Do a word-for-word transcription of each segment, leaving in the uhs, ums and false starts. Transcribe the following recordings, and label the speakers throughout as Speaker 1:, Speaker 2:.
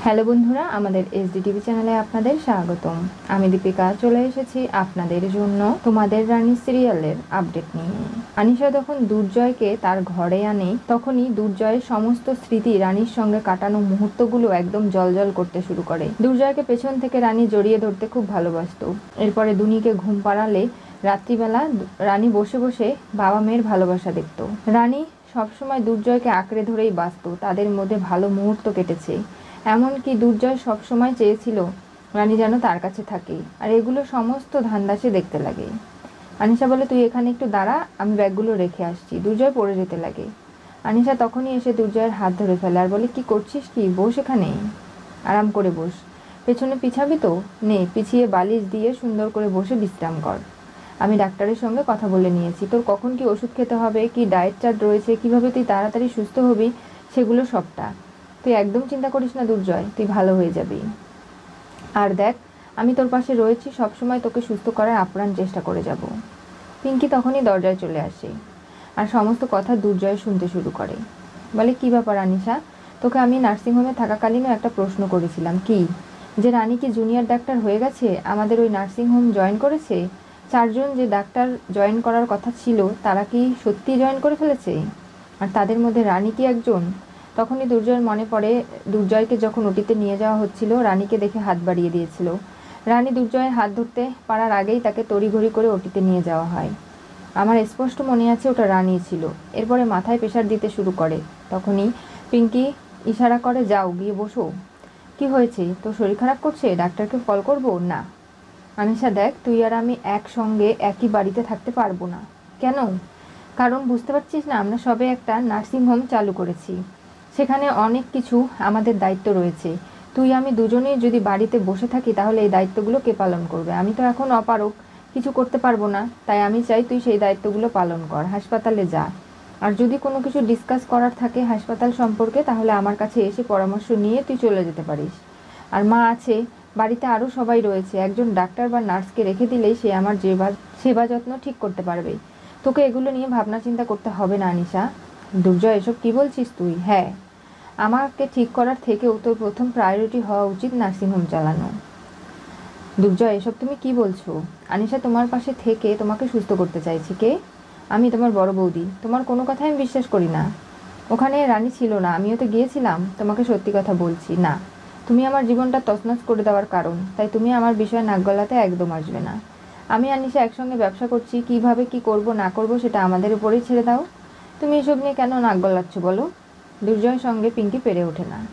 Speaker 1: Hello বন্ধুরা, আমাদের SD TV চ্যানেলে আপনাদের স্বাগতম। আমি দীপিকা চলে এসেছি আপনাদের জন্য তোমাদের রানী সিরিয়ালের আপডেট নিয়ে। আনিশা যখন দুর্জয়কে তার ঘরে আনে, তখনই দুর্জয়ের সমস্ত স্মৃতি রানীর সঙ্গে কাটানো মুহূর্তগুলো একদম জলজল করতে শুরু করে। দুর্জয়কে পেছন থেকে রানী জড়িয়ে ধরতে খুব ভালোবাসতো। এরপরে দুনিকে ঘুম পাড়ালে রাত্রিবেলা রানী বসে বসে বাবা মেয়ের ভালোবাসা দেখত। রানী সবসময় দুর্জয়কে আঁকড়ে ধরেই বাঁচত, তাদের মধ্যে ভালো মুহূর্ত কেটেছে। এমনকি দুর্জয় সবসময় চেয়েছিল রানী যেন তার কাছে থাকে, আর এগুলো সমস্ত ধান্দা সে দেখতে লাগে। আনিশা বলে, তুই এখানে একটু দাঁড়া, আমি ব্যাগগুলো রেখে আসছি। দুর্জয় পড়ে যেতে লাগে। আনিশা তখনই এসে দুর্জয়ের হাত ধরে ফেলে আর বলে, কি করছিস কি, বস এখানে, আরাম করে বস। পেছনে পিছাবি তো? নে, পিছিয়ে বালিশ দিয়ে সুন্দর করে বসে বিশ্রাম কর। আমি ডাক্তারের সঙ্গে কথা বলে নিয়েছি, তোর কখন কি ওষুধ খেতে হবে, কি ডায়েট চার্ট রয়েছে, কিভাবে তুই তাড়াতাড়ি সুস্থ হবি, সেগুলো সবটা। তুই একদম চিন্তা করিস না দুর্জয়, তুই ভালো হয়ে যাবি। আর দেখ, আমি তোর পাশে রয়েছি, সবসময় তোকে সুস্থ করার আপ্রাণ চেষ্টা করে যাব। পিঙ্কি তখনই দরজায় চলে আসে আর সমস্ত কথা দুর্জয় শুনতে শুরু করে। বলে, কি ব্যাপার আনিশা, তোকে আমি নার্সিংহোমে থাকাকালীনও একটা প্রশ্ন করেছিলাম, কি যে রানী কি জুনিয়র ডাক্তার হয়ে গেছে, আমাদের ওই নার্সিংহোম জয়েন করেছে? চারজন যে ডাক্তার জয়েন করার কথা ছিল তারা কি সত্যি জয়েন করে ফেলেছে? আর তাদের মধ্যে রানী কি একজন? তখনই দুর্জয়ের মনে পড়ে, দুর্জয়কে যখন ওটিতে নিয়ে যাওয়া হচ্ছিল রানীকে দেখে হাত বাড়িয়ে দিয়েছিল। রানী দুর্জয়ের হাত ধরতে পারার আগেই তাকে তড়িঘড়ি করে ওটিতে নিয়ে যাওয়া হয়। আমার স্পষ্ট মনে আছে ওটা রানী ছিল। এরপরে মাথায় প্রেশার দিতে শুরু করে। তখনই পিঙ্কি ইশারা করে, যাও গিয়ে বসো। কি হয়েছে, তোর শরীর খারাপ করছে, ডাক্তারকে কল করবো? না আনিশা, দেখ, তুই আর আমি একসঙ্গে একই বাড়িতে থাকতে পারবো না। কেন? কারণ বুঝতে পারছিস না, আমরা সবে একটা নার্সিংহোম চালু করেছি, সেখানে অনেক কিছু আমাদের দায়িত্ব রয়েছে। তুই আমি দুজনেই যদি বাড়িতে বসে থাকি তাহলে এই দায়িত্বগুলো কে পালন করবে? আমি তো এখন অপারগ, কিছু করতে পারবো না। তাই আমি চাই তুই সেই দায়িত্বগুলো পালন কর, হাসপাতালে যা। আর যদি কোনো কিছু ডিসকাস করার থাকে হাসপাতাল সম্পর্কে, তাহলে আমার কাছে এসে পরামর্শ নিয়ে তুই চলে যেতে পারিস। আর মা আছে, বাড়িতে আরও সবাই রয়েছে, একজন ডাক্তার বা নার্সকে রেখে দিলেই সে আমার সেবা সেবা যত্ন ঠিক করতে পারবে। তোকে এগুলো নিয়ে ভাবনা চিন্তা করতে হবে না আনিশা। দুর্জয়, এসব কি বলছিস তুই? হ্যাঁ, আমাকে ঠিক করার থেকেও তোর প্রথম প্রায়োরিটি হওয়া উচিত নার্সিংহোম চালানো। দুর্জয়, এসব তুমি কি বলছো? আনিশা তোমার পাশে থেকে তোমাকে সুস্থ করতে চাইছি। কে? আমি, তোমার বড় বৌদি। তোমার কোনো কথাই আমি বিশ্বাস করি না। ওখানে রানী ছিল না, আমিও তো গিয়েছিলাম। তোমাকে সত্যি কথা বলছি, না, তুমি আমার জীবনটা তছনছ করে দেওয়ার কারণ, তাই তুমি আমার বিষয়ে নাক গলাতে একদম আসবে না। আমি আনিশা একসঙ্গে ব্যবসা করছি, কিভাবে কি করব না করব সেটা আমাদের উপরেই ছেড়ে দাও। তুমি এসব নিয়ে কেন নাক গলাচ্ছ বলো? দুর্জয়ের সঙ্গে পিঙ্কি পেরে ওঠে না।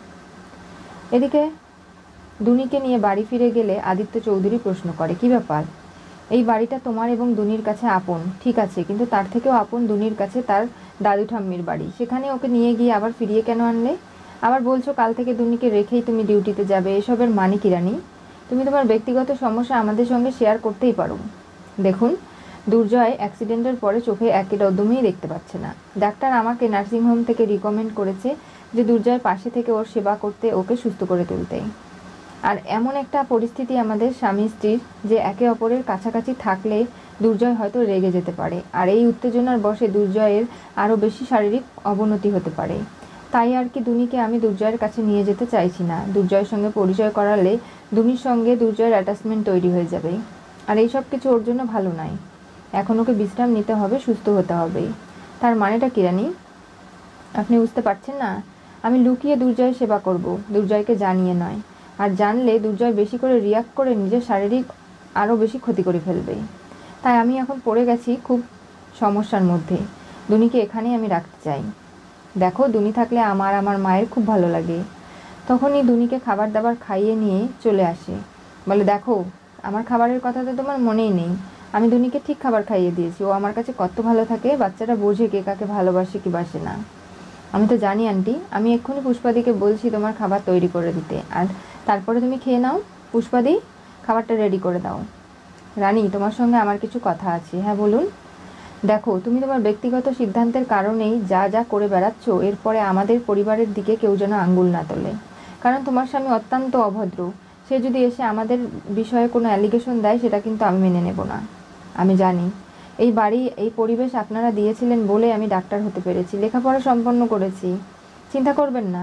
Speaker 1: এদিকে দুনিকে নিয়ে বাড়ি ফিরে গেলে আদিত্য চৌধুরী প্রশ্ন করে, কি ব্যাপার, এই বাড়িটা তোমার এবং দুনির কাছে আপন, ঠিক আছে, কিন্তু তার থেকেও আপন দুনির কাছে তার দাদু ঠাম্মির বাড়ি, সেখানে ওকে নিয়ে গিয়ে আবার ফিরিয়ে কেন আনলে? আবার বলছো কাল থেকে দুনিকে রেখেই তুমি ডিউটিতে যাবে, এসবের মানে কি রানী? তুমি তোমার ব্যক্তিগত সমস্যা আমাদের সঙ্গে শেয়ার করতেই পারো। দেখুন, দুর্জয় অ্যাক্সিডেন্টের পরে চোখে একই রকমই দেখতে পাচ্ছে না। ডাক্তার আমাকে নার্সিংহোম থেকে রিকমেন্ড করেছে যে দুর্জয়ের পাশে থেকে ওর সেবা করতে, ওকে সুস্থ করে তুলতে। আর এমন একটা পরিস্থিতি আমাদের স্বামী স্ত্রীর যে একে অপরের কাছাকাছি থাকলে দুর্জয় হয়তো রেগে যেতে পারে, আর এই উত্তেজনার বশে দুর্জয়ের আরও বেশি শারীরিক অবনতি হতে পারে। তাই আর কি দুনিকে আমি দুর্জয়ের কাছে নিয়ে যেতে চাইছি না। দুর্জয়ের সঙ্গে পরিচয় করালে দুনির সঙ্গে দুর্জয়ের অ্যাটাচমেন্ট তৈরি হয়ে যাবে, আর এই সব কিছু ওর জন্য ভালো নয়। এখন ওকে বিশ্রাম নিতে হবে, সুস্থ হতে হবে। তার মানেটা কি রানী? আপনি বুঝতে পারছেন না? আমি লুকিয়ে দুর্জয়ের সেবা করব, দুর্জয়কে জানিয়ে নয়। আর জানলে দুর্জয় বেশি করে রিয়াক্ট করে নিজের শারীরিক আরও বেশি ক্ষতি করে ফেলবে। তাই আমি এখন পড়ে গেছি খুব সমস্যার মধ্যে। দুনিকে এখানেই আমি রাখতে চাই। দেখো, দুনি থাকলে আমার আমার মায়ের খুব ভালো লাগে। তখনই দুনিকে খাবার দাবার খাইয়ে নিয়ে চলে আসে। বলে, দেখো, আমার খাবারের কথা তো তোমার মনেই নেই। আমি দুনিকে ঠিক খাবার খাইয়ে দিয়েছি, ও আমার কাছে কত ভালো থাকে। বাচ্চারা বোঝে কে কাকে ভালোবাসে কি বাসে না। আমি তো জানি আন্টি, আমি এক্ষুনি পুষ্পাদিকে বলছি তোমার খাবার তৈরি করে দিতে, আর তারপরে তুমি খেয়ে নাও। পুষ্পাদি, খাবারটা রেডি করে দাও। রানী, তোমার সঙ্গে আমার কিছু কথা আছে। হ্যাঁ বলুন। দেখো, তুমি তোমার ব্যক্তিগত সিদ্ধান্তের কারণেই যা যা করে বেড়াচ্ছ, এরপরে আমাদের পরিবারের দিকে কেউ যেন আঙ্গুল না তোলে। কারণ তোমার স্বামী অত্যন্ত অভদ্র। সে যদি এসে আমাদের বিষয়ে কোনো অ্যালিগেশন দেয়, সেটা কিন্তু আমি মেনে নেব না। আমি জানি এই বাড়ি, এই পরিবেশ আপনারা দিয়েছিলেন বলে আমি ডাক্তার হতে পেরেছি, লেখাপড়া সম্পন্ন করেছি। চিন্তা করবেন না,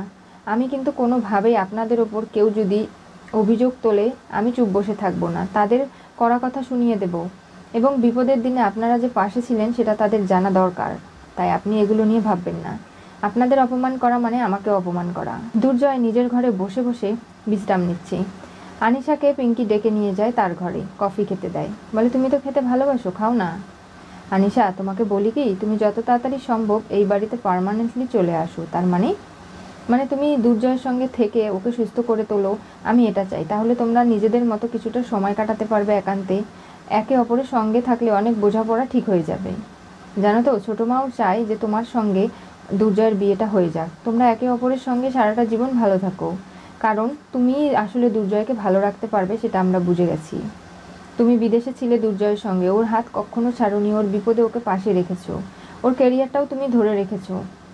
Speaker 1: আমি কিন্তু কোনোভাবেই আপনাদের ওপর কেউ যদি অভিযোগ তোলে আমি চুপ বসে থাকবো না, তাদের কড়া কথা শুনিয়ে দেব। এবং বিপদের দিনে আপনারা যে পাশে ছিলেন সেটা তাদের জানা দরকার। তাই আপনি এগুলো নিয়ে ভাববেন না। আপনাদের অপমান করা মানে আমাকে অপমান করা। দুর্জয় নিজের ঘরে বসে বসে বিশ্রাম নিচ্ছে। আনিশাকে পিঙ্কি ডেকে নিয়ে যায় তার ঘরে, কফি খেতে দেয়, বলে তুমি তো খেতে ভালোবাসো, খাও না। আনিশা, তোমাকে বলি কি, তুমি যত তাড়াতাড়ি সম্ভব এই বাড়িতে পার্মানেন্টলি চলে আসো। তার মানে মানে তুমি দুর্জয়ের সঙ্গে থেকে ওকে সুস্থ করে তোলো, আমি এটা চাই। তাহলে তোমরা নিজেদের মতো কিছুটা সময় কাটাতে পারবে একান্তে। একে অপরের সঙ্গে থাকলে অনেক বোঝাপড়া ঠিক হয়ে যাবে। জানো তো, ছোটো মাও চায় যে তোমার সঙ্গে দুর্জয়ের বিয়েটা হয়ে যাক, তোমরা একে অপরের সঙ্গে সারাটা জীবন ভালো থাকো। কারণ তুমি আসলে দুর্জয়কে ভালো রাখতে পারবে সেটা আমরা বুঝে গেছি। তুমি বিদেশে ছিলে দুর্জয়ের সঙ্গে, ওর হাত কখনো ছাড়োনি, ওর বিপদে ওকে পাশে রেখেছো, ওর ক্যারিয়ারটাও তুমি ধরে রেখেছো।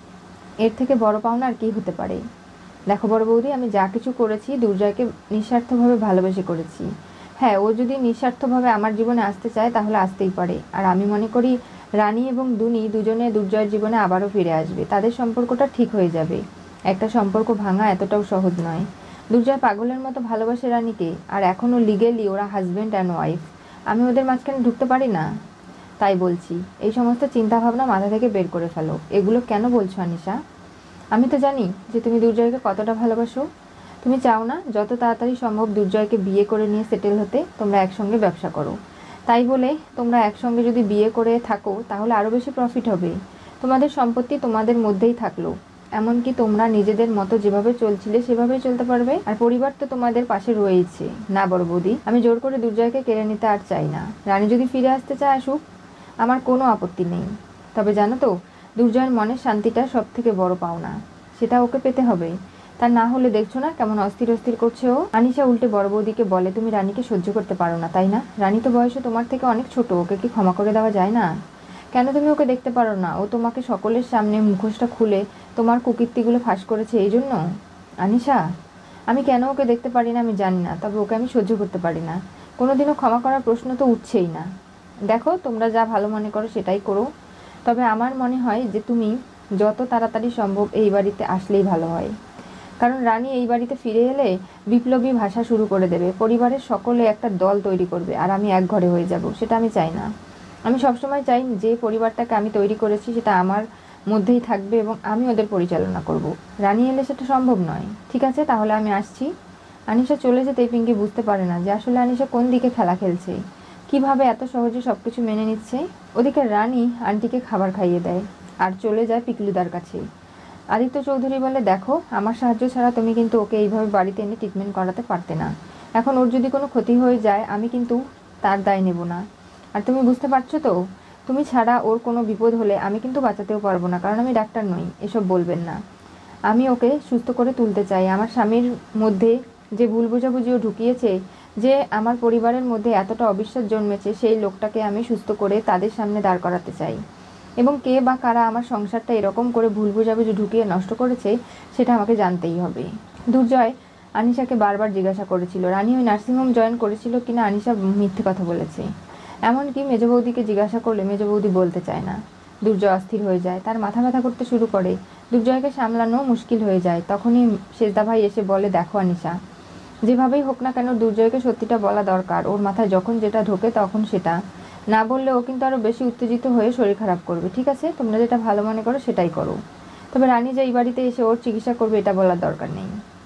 Speaker 1: এর থেকে বড় পাওনা আর কী হতে পারে? দেখো বড় বৌদি, আমি যা কিছু করেছি দুর্জয়কে নিঃস্বার্থভাবে ভালোবেসে করেছি। হ্যাঁ, ও যদি নিঃস্বার্থভাবে আমার জীবনে আসতে চায় তাহলে আসতেই পারে। আর আমি মনে করি রানী এবং দুনি দুজনে দুর্জয়ের জীবনে আবারও ফিরে আসবে, তাদের সম্পর্কটা ঠিক হয়ে যাবে। একটা সম্পর্ক ভাঙা এতটাও সহজ নয়। দুর্জয় পাগলের মতো ভালোবাসে রানীকে, আর এখনও লিগেলি ওরা হাজব্যান্ড অ্যান্ড ওয়াইফ। আমি ওদের মাঝখানে ঢুকতে পারি না। তাই বলছি, এই সমস্ত চিন্তাভাবনা মাথা থেকে বের করে ফেলো। এগুলো কেন বলছো আনিশা? আমি তো জানি যে তুমি দুর্জয়কে কতটা ভালোবাসো। তুমি চাও না যত তাড়াতাড়ি সম্ভব দুর্জয়কে বিয়ে করে নিয়ে সেটেল হতে, তোমরা একসঙ্গে ব্যবসা করো। তাই বলে তোমরা একসঙ্গে যদি বিয়ে করে থাকো তাহলে আরও বেশি প্রফিট হবে। তোমাদের সম্পত্তি তোমাদের মধ্যেই থাকলো, এমনকি তোমরা নিজেদের মতো যেভাবে চলছিলে সেভাবেই চলতে পারবে। আর পরিবার তো তোমাদের পাশে রয়েছে। না বড় বৌদি, আমি জোর করে দুর্জয়কে কেড়ে নিতে আর চাই না। রানী যদি ফিরে আসতে চায় আসুক, আমার কোনো আপত্তি নেই। তবে জানো তো, দুর্জয়ের মনের শান্তিটা সব থেকে বড় পাওনা, সেটা ওকে পেতে হবে। তা না হলে দেখছো না কেমন অস্থির অস্থির করছে ও। আনিশা উল্টে বড় বৌদিকে বলে, তুমি রানীকে সহ্য করতে পারো না তাই না? রানী তো বয়সে তোমার থেকে অনেক ছোট, ওকে কি ক্ষমা করে দেওয়া যায় না? কেন তুমি ওকে দেখতে পারো না? ও তোমাকে সকলের সামনে মুখোশটা খুলে তোমার কুকীর্তিগুলো ফাঁস করেছে এই জন্য। আনিশা, আমি কেন ওকে দেখতে পারি না আমি জানি না, তবে ওকে আমি সহ্য করতে পারি না। কোনোদিনও ক্ষমা করার প্রশ্ন তো উঠছেই না। দেখো, তোমরা যা ভালো মনে করো সেটাই করো। তবে আমার মনে হয় যে তুমি যত তাড়াতাড়ি সম্ভব এই বাড়িতে আসলেই ভালো হয়। কারণ রানী এই বাড়িতে ফিরে এলে বিপ্লবী ভাষা শুরু করে দেবে, পরিবারের সকলে একটা দল তৈরি করবে, আর আমি এক ঘরে হয়ে যাব। সেটা আমি চাই না। আমি সবসময় চাই যে পরিবারটাকে আমি তৈরি করেছি সেটা আমার মধ্যেই থাকবে এবং আমি ওদের পরিচালনা করব। রানী এলে সেটা সম্ভব নয়। ঠিক আছে, তাহলে আমি আসছি। আনিশা চলে যেতেই পিঙ্কি বুঝতে পারে না যে আসলে আনিশা কোন দিকে খেলা খেলছে, কিভাবে এত সহজে সব কিছু মেনে নিচ্ছে। ওদিকে রানী আন্টিকে খাবার খাইয়ে দেয় আর চলে যায় পিকলুদার কাছে। আদিত্য চৌধুরী বলে, দেখো, আমার সাহায্য ছাড়া তুমি কিন্তু ওকে এইভাবে বাড়িতে এনে ট্রিটমেন্ট করাতে পারতে না। এখন ওর যদি কোনো ক্ষতি হয়ে যায় আমি কিন্তু তার দায় নেব না। আর তুমি বুঝতে পারছো তো, তুমি ছাড়া ওর কোনো বিপদ হলে আমি কিন্তু বাঁচাতেও পারবো না, কারণ আমি ডাক্তার নই। এসব বলবেন না। আমি ওকে সুস্থ করে তুলতে চাই। আমার স্বামীর মধ্যে যে ভুল বোঝাবুঝিও ঢুকিয়েছে, যে আমার পরিবারের মধ্যে এতটা অবিশ্বাস জন্মেছে, সেই লোকটাকে আমি সুস্থ করে তাদের সামনে দাঁড় করাতে চাই। এবং কে বা কারা আমার সংসারটা এরকম করে ভুল বোঝাবুঝি ঢুকিয়ে নষ্ট করেছে সেটা আমাকে জানতেই হবে। দুর্জয় আনিশাকে বারবার জিজ্ঞাসা করেছিল রানী ওই নার্সিংহোম জয়েন করেছিল কিনা। আনিশা মিথ্যে কথা বলেছে। এমনকি মেজ বৌদিকে জিজ্ঞাসা করলে মেজ বৌদি বলতে চায় না। দুর্জয় অস্থির হয়ে যায়, তার মাথা ব্যথা করতে শুরু করে। দুর্জয়কে সামলানো মুশকিল হয়ে যায়। তখনই সেজদা ভাই এসে বলে, দেখো আনিশা, যেভাবেই হোক না কেন দুর্জয়কে সত্যিটা বলা দরকার। ওর মাথায় যখন যেটা ঢোকে তখন সেটা না বললে ও কিন্তু আরও বেশি উত্তেজিত হয়ে শরীর খারাপ করবে। ঠিক আছে, তোমরা যেটা ভালো মনে করো সেটাই করো। তবে রানী যে এই বাড়িতে এসে ওর চিকিৎসা করবে এটা বলার দরকার নেই।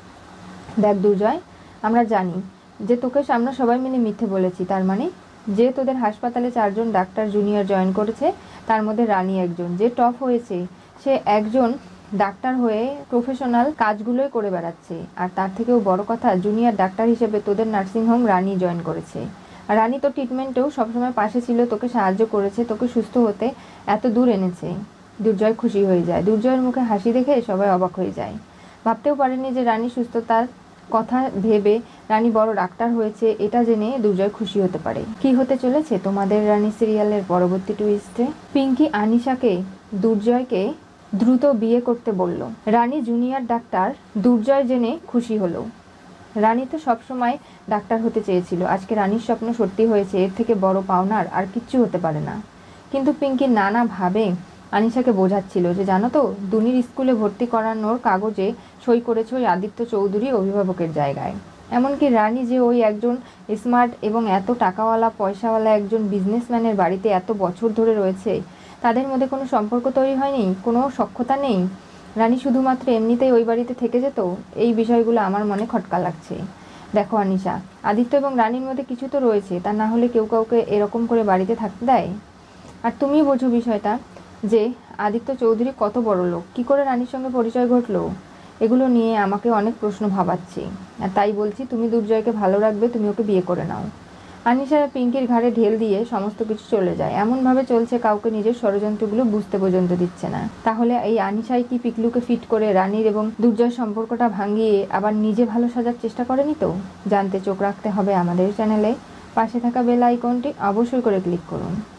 Speaker 1: দেখ দুর্জয়, আমরা জানি যে তোকে আমরা সবাই মিলে মিথ্যে বলেছি। তার মানে যে তোদের হাসপাতালে চারজন ডাক্তার জুনিয়র জয়েন করেছে তার মধ্যে রানী একজন। যে টপ হয়েছে সে একজন ডাক্তার হয়ে প্রফেশনাল কাজগুলোই করে বেড়াচ্ছে। আর তার থেকেও বড় কথা, জুনিয়র ডাক্তার হিসেবে তোদের নার্সিংহোম রানী জয়েন করেছে। আর রানী তো ট্রিটমেন্টেও সবসময় পাশে ছিল, তোকে সাহায্য করেছে, তোকে সুস্থ হতে এত দূর এনেছে। দুর্জয় খুশি হয়ে যায়। দুর্জয়ের মুখে হাসি দেখে সবাই অবাক হয়ে যায়। ভাবতেও পারেনি যে রানী সুস্থতার কথা ভেবে রানী বড় ডাক্তার হয়েছে, এটা জেনে দুর্জয় খুশি হতে পারে। কি হতে চলেছে তোমাদের রানী সিরিয়ালের পরবর্তী টুইস্টে? পিঙ্কি আনিশাকে দুর্জয়কে দ্রুত বিয়ে করতে বলল। রানী জুনিয়র ডাক্তার, দুর্জয় জেনে খুশি হলো। রানী তো সবসময় ডাক্তার হতে চেয়েছিল, আজকে রানীর স্বপ্ন সত্যি হয়েছে। এর থেকে বড় পাওনার আর কিচ্ছু হতে পারে না। কিন্তু পিঙ্কি নানাভাবে আনিশাকে বোঝাচ্ছিল যে জানো তো, দুনির স্কুলে ভর্তি করানোর কাগজে সই করেছে ওই আদিত্য চৌধুরী অভিভাবকের জায়গায়। এমনকি রানী যে ওই একজন স্মার্ট এবং এত টাকাওয়ালা পয়সাওয়ালা একজন বিজনেসম্যানের বাড়িতে এত বছর ধরে রয়েছে, তাদের মধ্যে কোনো সম্পর্ক তৈরি হয়নি, কোনো সখ্যতা নেই, রানী শুধুমাত্র এমনিতেই ওই বাড়িতে থেকে যেত। এই বিষয়গুলো আমার মনে খটকা লাগছে। দেখো আনিশা, আদিত্য এবং রানীর মধ্যে কিছু তো রয়েছে, তা না হলে কেউ কাউকে এরকম করে বাড়িতে থাকতে দেয়? আর তুমি বোঝো বিষয়টা, যে আদিত্য চৌধুরী কত বড় লোক, কী করে রানীর সঙ্গে পরিচয় ঘটলো, এগুলো নিয়ে আমাকে অনেক প্রশ্ন ভাবাচ্ছে। আর তাই বলছি, তুমি দুর্জয়কে ভালো রাখবে, তুমি ওকে বিয়ে করে নাও। আনিশা পিঙ্কির ঘাড়ে ঢেল দিয়ে সমস্ত কিছু চলে যায়। এমনভাবে চলছে কাউকে নিজের ষড়যন্ত্রগুলো বুঝতে পর্যন্ত দিচ্ছে না। তাহলে এই আনিশাই কি পিকলুকে ফিট করে রানীর এবং দুর্জয় সম্পর্কটা ভাঙিয়ে আবার নিজে ভালো সাজার চেষ্টা করেনি তো? জানতে চোখ রাখতে হবে আমাদের চ্যানেলে। পাশে থাকা বেল আইকনটি অবশ্যই করে ক্লিক করুন।